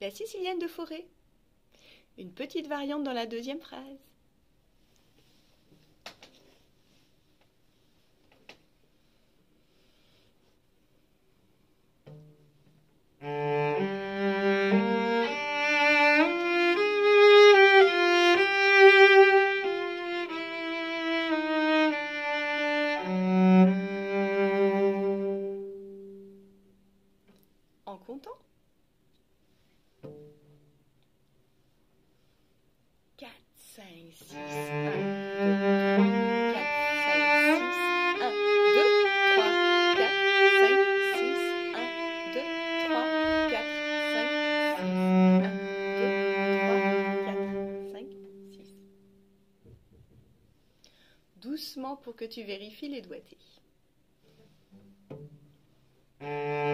La Sicilienne de forêt. Une petite variante dans la deuxième phrase. En comptant. 4, 5, 6, 1, 2, 3, 4, 5, 6, 1, 2, 3, 4, 5, 6, 1, 2, 3, 4, 5, 6, 1, 2, 3, 4, 5, 6. Doucement pour que tu vérifies les doigtés.